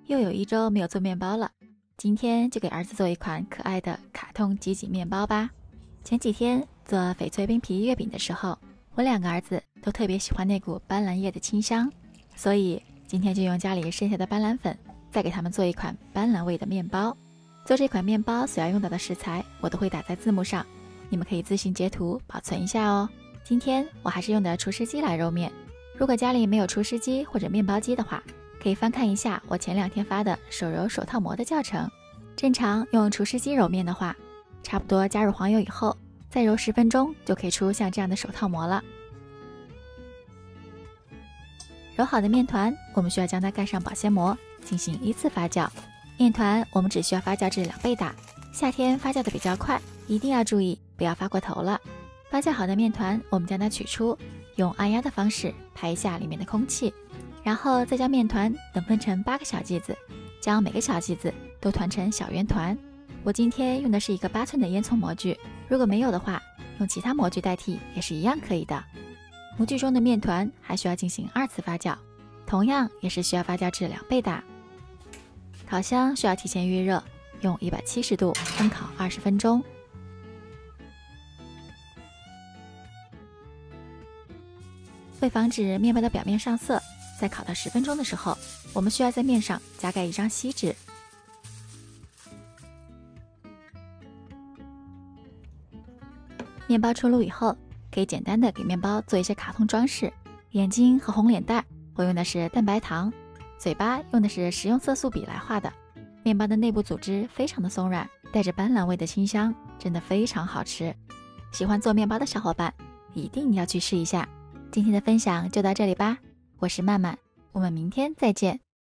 又有一周没有做面包了，今天就给儿子做一款可爱的卡通吉吉面包吧。前几天做翡翠冰皮月饼的时候，我2个儿子都特别喜欢那股斑斓叶的清香，所以今天就用家里剩下的斑斓粉，再给他们做一款斑斓味的面包。做这款面包所要用到的食材我都会打在字幕上，你们可以自行截图保存一下哦。今天我还是用的厨师机来揉面，如果家里没有厨师机或者面包机的话，可以翻看一下我前2天发的手揉手套馍的教程。正常用厨师机揉面的话，差不多加入黄油以后，再揉10分钟就可以出像这样的手套馍了。揉好的面团，我们需要将它盖上保鲜膜，进行依次发酵。面团我们只需要发酵至2倍大，夏天发酵的比较快，一定要注意不要发过头了。发酵好的面团，我们将它取出，用按压的方式排一下里面的空气，然后再将面团等分成8个小剂子，将每个小剂子都团成小圆团。我今天用的是一个8寸的烟囱模具，如果没有的话，用其他模具代替也是一样可以的。模具中的面团还需要进行2次发酵，同样也是需要发酵至2倍大。烤箱需要提前预热，用170度焖烤20分钟。为防止面包的表面上色，在烤到10分钟的时候，我们需要在面上加盖一张锡纸。面包出炉以后，可以简单的给面包做一些卡通装饰，眼睛和红脸蛋我用的是蛋白糖，嘴巴用的是食用色素笔来画的。面包的内部组织非常的松软，带着斑斓味的清香，真的非常好吃。喜欢做面包的小伙伴一定要去试一下。今天的分享就到这里吧，我是曼曼，我们明天再见。